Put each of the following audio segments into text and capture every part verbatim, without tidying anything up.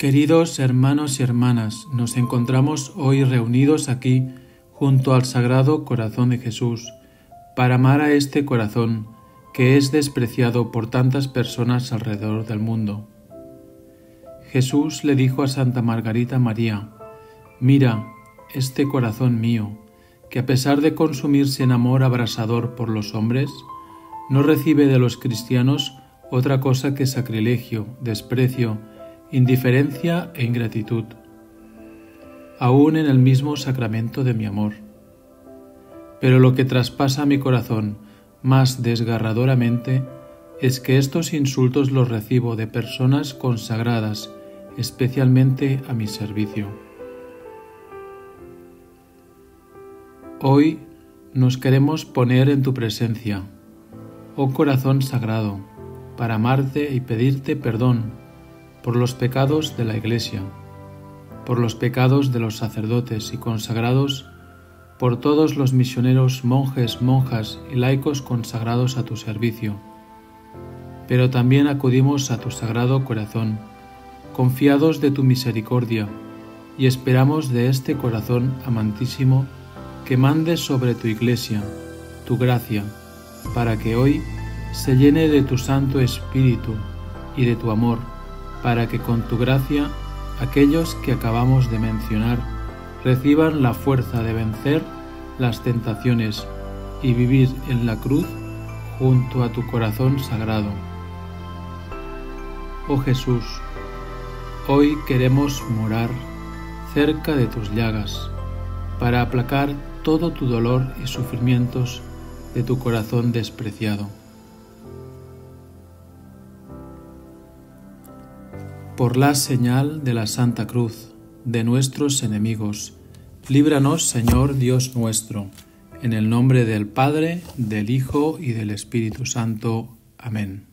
Queridos hermanos y hermanas, nos encontramos hoy reunidos aquí junto al Sagrado Corazón de Jesús para amar a este corazón que es despreciado por tantas personas alrededor del mundo. Jesús le dijo a Santa Margarita María: «Mira, este corazón mío, que a pesar de consumirse en amor abrasador por los hombres, no recibe de los cristianos otra cosa que sacrilegio, desprecio, indiferencia e ingratitud, aún en el mismo sacramento de mi amor. Pero lo que traspasa mi corazón más desgarradoramente es que estos insultos los recibo de personas consagradas especialmente a mi servicio». Hoy nos queremos poner en tu presencia, oh corazón sagrado, para amarte y pedirte perdón por los pecados de la Iglesia, por los pecados de los sacerdotes y consagrados, por todos los misioneros, monjes, monjas y laicos consagrados a tu servicio. Pero también acudimos a tu Sagrado Corazón, confiados de tu misericordia, y esperamos de este corazón amantísimo que mandes sobre tu Iglesia tu gracia, para que hoy se llene de tu Santo Espíritu y de tu amor, para que con tu gracia aquellos que acabamos de mencionar reciban la fuerza de vencer las tentaciones y vivir en la cruz junto a tu corazón sagrado. Oh Jesús, hoy queremos morar cerca de tus llagas para aplacar todo tu dolor y sufrimientos de tu corazón despreciado. Por la señal de la Santa Cruz de nuestros enemigos, líbranos, Señor Dios nuestro, en el nombre del Padre, del Hijo y del Espíritu Santo. Amén.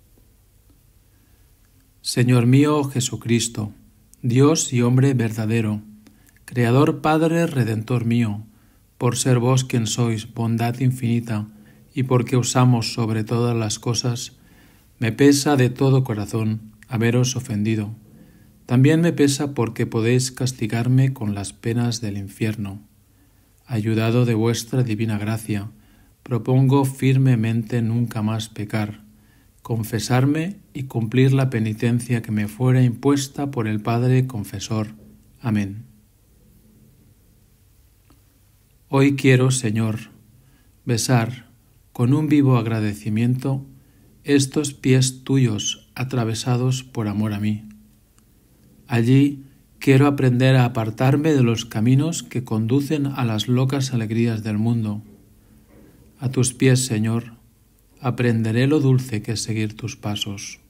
Señor mío Jesucristo, Dios y hombre verdadero, Creador, Padre, Redentor mío, por ser vos quien sois bondad infinita y porque os amo sobre todas las cosas, me pesa de todo corazón haberos ofendido. También me pesa porque podéis castigarme con las penas del infierno. Ayudado de vuestra divina gracia, propongo firmemente nunca más pecar, confesarme y cumplir la penitencia que me fuera impuesta por el Padre Confesor. Amén. Hoy quiero, Señor, besar con un vivo agradecimiento estos pies tuyos atravesados por amor a mí. Allí quiero aprender a apartarme de los caminos que conducen a las locas alegrías del mundo. A tus pies, Señor, aprenderé lo dulce que es seguir tus pasos.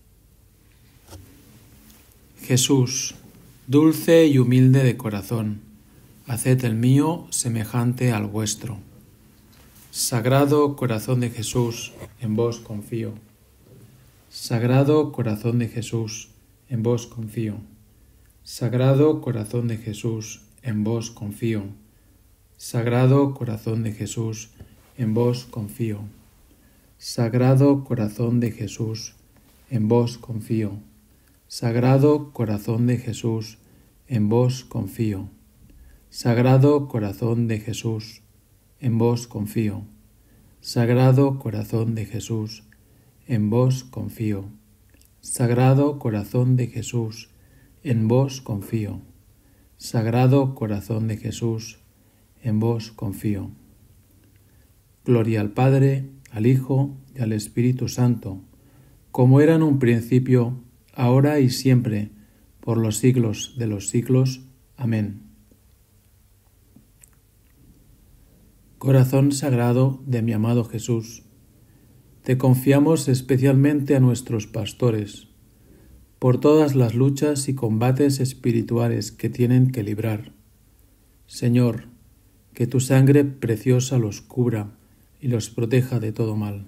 Jesús, dulce y humilde de corazón, haced el mío semejante al vuestro. Sagrado Corazón de Jesús, en vos confío. Sagrado Corazón de Jesús, en vos confío. Sagrado Corazón de Jesús, en vos confío. Sagrado Corazón de Jesús, en vos confío. Sagrado Corazón de Jesús, en vos confío. Sagrado Corazón de Jesús, en vos confío. Sagrado Corazón de Jesús, en vos confío. Sagrado Corazón de Jesús, en vos confío. Sagrado Corazón de Jesús, en vos confío. Sagrado Corazón de Jesús, en vos confío. Gloria al Padre, al Hijo y al Espíritu Santo, como era en un principio, ahora y siempre, por los siglos de los siglos. Amén. Corazón sagrado de mi amado Jesús, te confiamos especialmente a nuestros pastores, por todas las luchas y combates espirituales que tienen que librar. Señor, que tu sangre preciosa los cubra y los proteja de todo mal.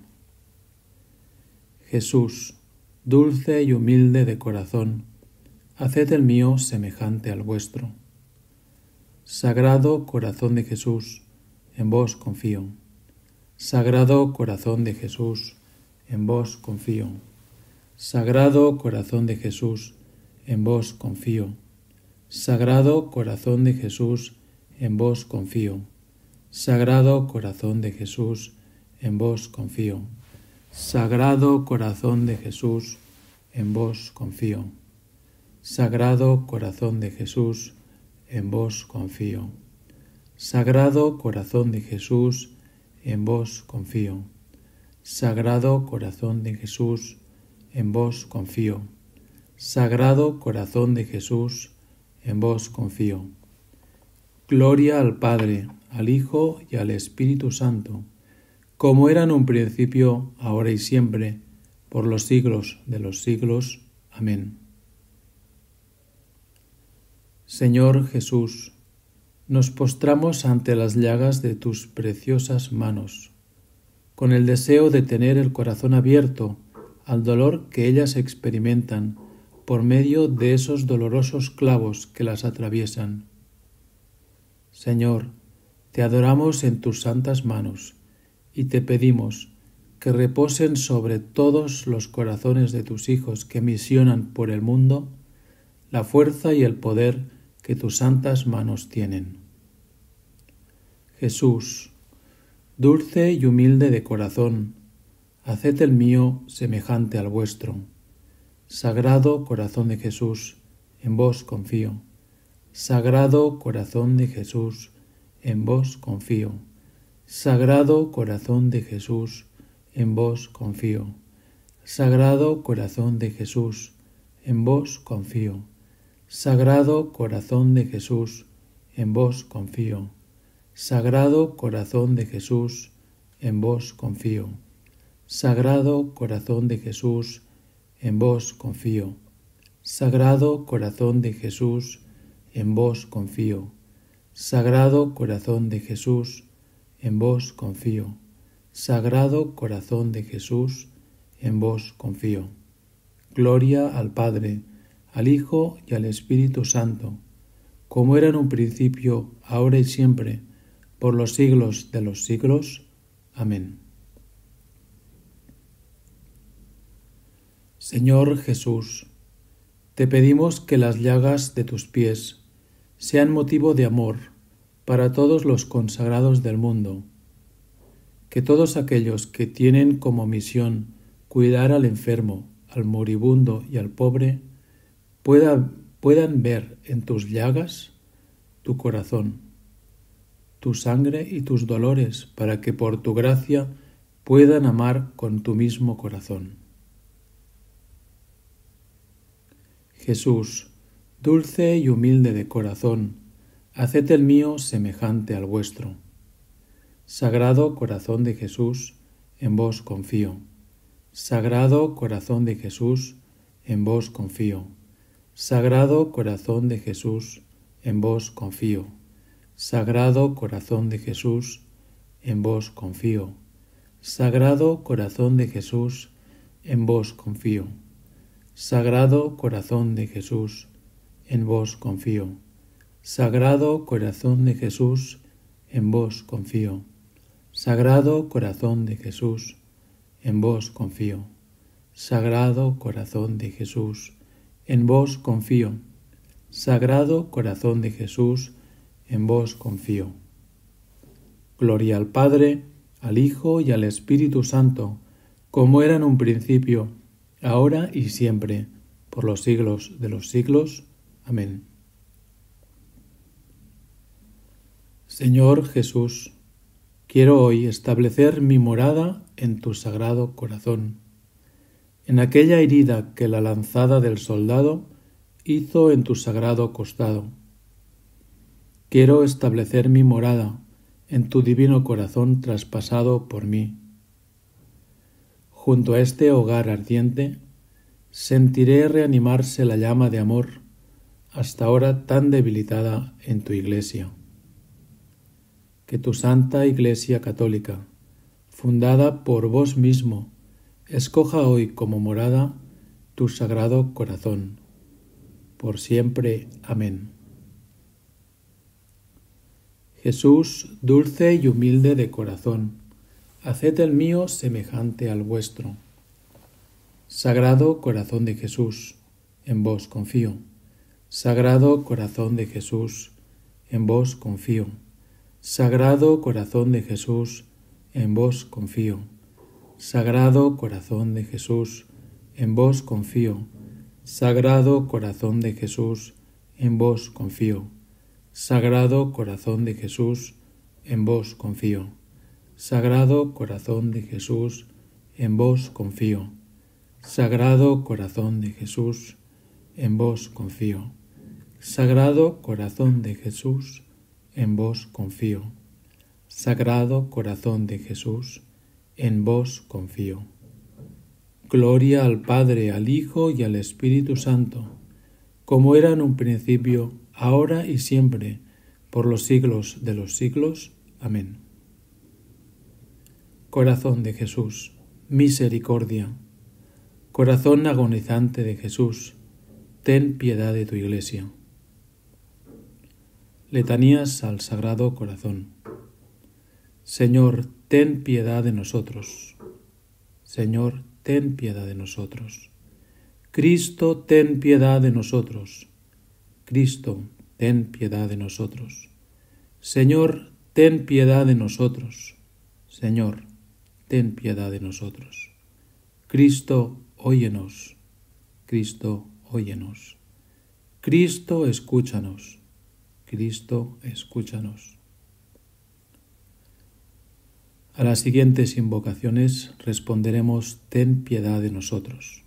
Jesús, dulce y humilde de corazón, haced el mío semejante al vuestro. Sagrado Corazón de Jesús, en vos confío. Sagrado Corazón de Jesús, en vos confío. Sagrado Corazón de Jesús, en vos confío. Sagrado corazón de Jesús, en vos confío. Sagrado corazón de Jesús, en vos confío. Sagrado corazón de Jesús, en vos confío. Sagrado corazón de Jesús, en vos confío. Sagrado corazón de Jesús, en vos confío. Sagrado corazón de Jesús, en vos confío. Sagrado corazón de Jesús, en vos confío. Gloria al Padre, al Hijo y al Espíritu Santo, como era en un principio, ahora y siempre, por los siglos de los siglos. Amén. Señor Jesús, nos postramos ante las llagas de tus preciosas manos, con el deseo de tener el corazón abierto al dolor que ellas experimentan por medio de esos dolorosos clavos que las atraviesan. Señor, te adoramos en tus santas manos y te pedimos que reposen sobre todos los corazones de tus hijos que misionan por el mundo la fuerza y el poder que tus santas manos tienen. Jesús, dulce y humilde de corazón, haced el mío semejante al vuestro. Sagrado corazón de Jesús, en vos confío. Sagrado corazón de Jesús, en vos confío. Sagrado corazón de Jesús, en vos confío. Sagrado corazón de Jesús, en vos confío. Sagrado corazón de Jesús, en vos confío. Sagrado corazón de Jesús, en vos confío. Sagrado corazón de Jesús, en vos confío. Sagrado corazón de Jesús, en vos confío. Sagrado corazón de Jesús, en vos confío. Sagrado corazón de Jesús, en vos confío. Gloria al Padre, al Hijo y al Espíritu Santo, como era en un principio, ahora y siempre, por los siglos de los siglos. Amén. Señor Jesús, te pedimos que las llagas de tus pies sean motivo de amor para todos los consagrados del mundo, que todos aquellos que tienen como misión cuidar al enfermo, al moribundo y al pobre, puedan, puedan ver en tus llagas tu corazón, tu sangre y tus dolores, para que por tu gracia puedan amar con tu mismo corazón. Jesús, dulce y humilde de corazón, haced el mío semejante al vuestro. Sagrado corazón de Jesús, en vos confío. Sagrado corazón de Jesús, en vos confío. Sagrado corazón de Jesús, en vos confío. Sagrado corazón de Jesús, en vos confío. Sagrado corazón de Jesús, en vos confío. Sagrado corazón de Jesús, en vos confío. Sagrado corazón de Jesús, en vos confío. Sagrado corazón de Jesús, en vos confío. Sagrado corazón de Jesús, en vos confío. Sagrado corazón de Jesús, en vos confío. Gloria al Padre, al Hijo y al Espíritu Santo, como era en un principio, ahora y siempre, por los siglos de los siglos. Amén. Señor Jesús, quiero hoy establecer mi morada en tu sagrado corazón, en aquella herida que la lanzada del soldado hizo en tu sagrado costado. Quiero establecer mi morada en tu divino corazón traspasado por mí. Junto a este hogar ardiente, sentiré reanimarse la llama de amor, hasta ahora tan debilitada en tu Iglesia. Que tu Santa Iglesia Católica, fundada por vos mismo, escoja hoy como morada tu sagrado corazón. Por siempre. Amén. Jesús, dulce y humilde de corazón, haced el mío semejante al vuestro. Sagrado corazón de Jesús, en vos confío. Sagrado Corazón de Jesús, en vos confío. Sagrado Corazón de Jesús, en vos confío. Sagrado Corazón de Jesús, en vos confío. Sagrado Corazón de Jesús, en vos confío. Sagrado Corazón de Jesús, en vos confío. Sagrado Corazón de Jesús, en vos confío. Sagrado Corazón de Jesús, en vos confío. Sagrado Corazón de Jesús, en vos confío. Sagrado Corazón de Jesús, en vos confío. Gloria al Padre, al Hijo y al Espíritu Santo, como era en un principio, ahora y siempre, por los siglos de los siglos. Amén. Corazón de Jesús, misericordia. Corazón agonizante de Jesús, ten piedad de tu Iglesia. Letanías al Sagrado Corazón. Señor, ten piedad de nosotros. Señor, ten piedad de nosotros. Cristo, ten piedad de nosotros. Cristo, ten piedad de nosotros. Señor, ten piedad de nosotros. Señor, ten piedad de nosotros. Cristo, óyenos. Cristo, óyenos. Cristo, escúchanos. Cristo, escúchanos. A las siguientes invocaciones responderemos: ten piedad de nosotros.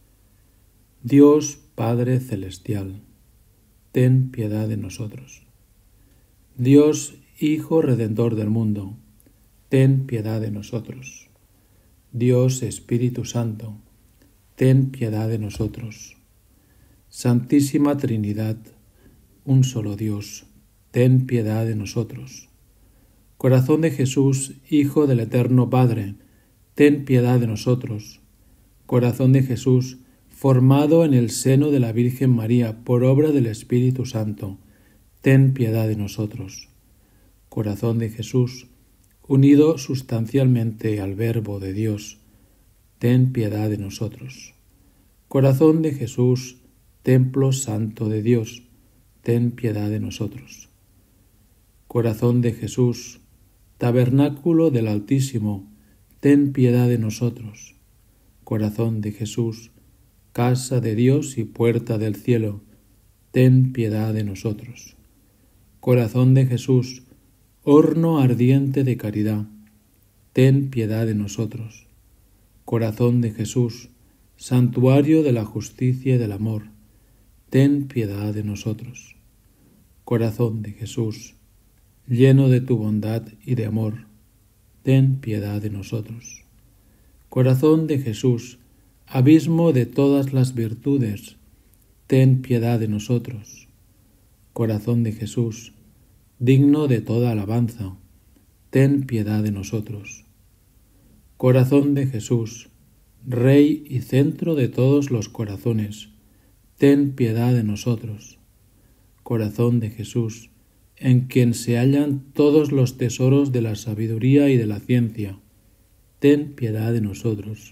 Dios Padre Celestial, ten piedad de nosotros. Dios Hijo Redentor del mundo, ten piedad de nosotros. Dios Espíritu Santo, ten piedad de nosotros. Santísima Trinidad, un solo Dios, ten piedad de nosotros. Corazón de Jesús, Hijo del Eterno Padre, ten piedad de nosotros. Corazón de Jesús, formado en el seno de la Virgen María por obra del Espíritu Santo, ten piedad de nosotros. Corazón de Jesús, unido sustancialmente al Verbo de Dios, ten piedad de nosotros. Corazón de Jesús, templo santo de Dios, ten piedad de nosotros. Corazón de Jesús, tabernáculo del Altísimo, ten piedad de nosotros. Corazón de Jesús, casa de Dios y puerta del cielo, ten piedad de nosotros. Corazón de Jesús, horno ardiente de caridad, ten piedad de nosotros. Corazón de Jesús, santuario de la justicia y del amor, ten piedad de nosotros. Corazón de Jesús, lleno de tu bondad y de amor, ten piedad de nosotros. Corazón de Jesús, abismo de todas las virtudes, ten piedad de nosotros. Corazón de Jesús, digno de toda alabanza, ten piedad de nosotros. Corazón de Jesús, Rey y centro de todos los corazones, ten piedad de nosotros. Corazón de Jesús, en quien se hallan todos los tesoros de la sabiduría y de la ciencia, ten piedad de nosotros.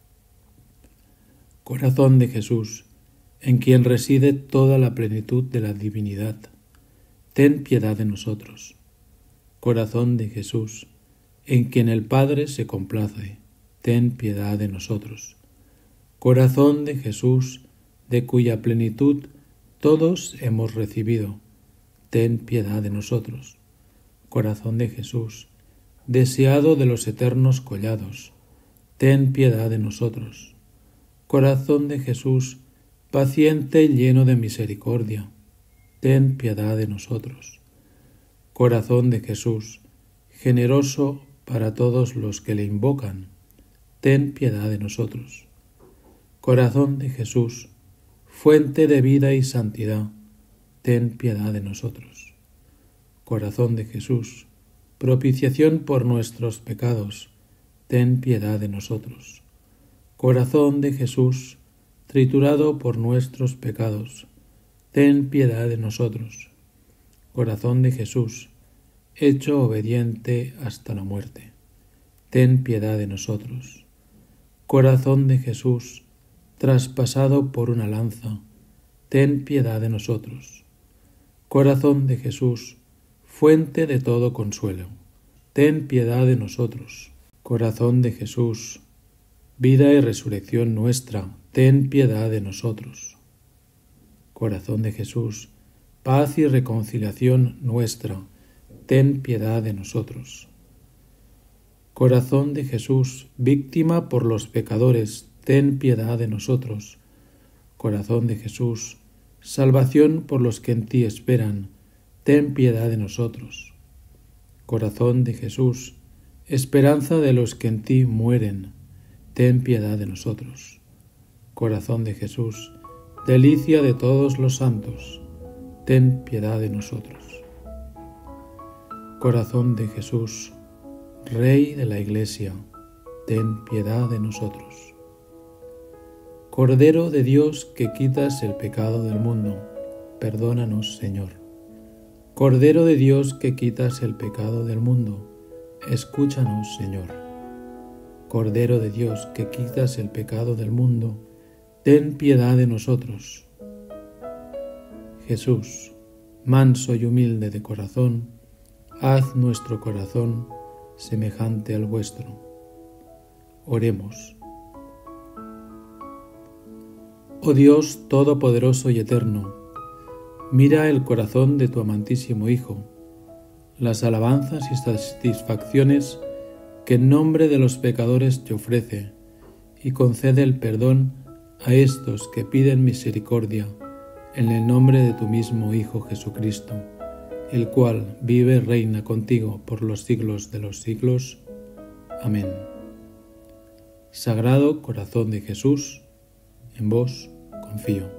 Corazón de Jesús, en quien reside toda la plenitud de la divinidad, ten piedad de nosotros. Corazón de Jesús, en quien el Padre se complace, ten piedad de nosotros. Corazón de Jesús, de cuya plenitud todos hemos recibido, ten piedad de nosotros. Corazón de Jesús, deseado de los eternos collados, ten piedad de nosotros. Corazón de Jesús, paciente y lleno de misericordia, ten piedad de nosotros. Corazón de Jesús, generoso para todos los que le invocan, ten piedad de nosotros. Corazón de Jesús, fuente de vida y santidad, ten piedad de nosotros. Corazón de Jesús, propiciación por nuestros pecados, ten piedad de nosotros. Corazón de Jesús, triturado por nuestros pecados, ten piedad de nosotros. Corazón de Jesús, hecho obediente hasta la muerte, ten piedad de nosotros. Corazón de Jesús, traspasado por una lanza, ten piedad de nosotros. Corazón de Jesús, fuente de todo consuelo, ten piedad de nosotros. Corazón de Jesús, vida y resurrección nuestra, ten piedad de nosotros. Corazón de Jesús, paz y reconciliación nuestra, ten piedad de nosotros. Corazón de Jesús, víctima por los pecadores, ten piedad de nosotros. Corazón de Jesús, salvación por los que en ti esperan, ten piedad de nosotros. Corazón de Jesús, esperanza de los que en ti mueren, ten piedad de nosotros. Corazón de Jesús, delicia de todos los santos, ten piedad de nosotros. Corazón de Jesús, Rey de la Iglesia, ten piedad de nosotros. Cordero de Dios que quitas el pecado del mundo, perdónanos, Señor. Cordero de Dios que quitas el pecado del mundo, escúchanos, Señor. Cordero de Dios que quitas el pecado del mundo, ten piedad de nosotros. Jesús, manso y humilde de corazón, haz nuestro corazón semejante al vuestro. Oremos. Oh Dios todopoderoso y eterno, mira el corazón de tu amantísimo Hijo, las alabanzas y satisfacciones que en nombre de los pecadores te ofrece, y concede el perdón a estos que piden misericordia en el nombre de tu mismo Hijo Jesucristo, el cual vive y reina contigo por los siglos de los siglos. Amén. Sagrado Corazón de Jesús, en vos confío.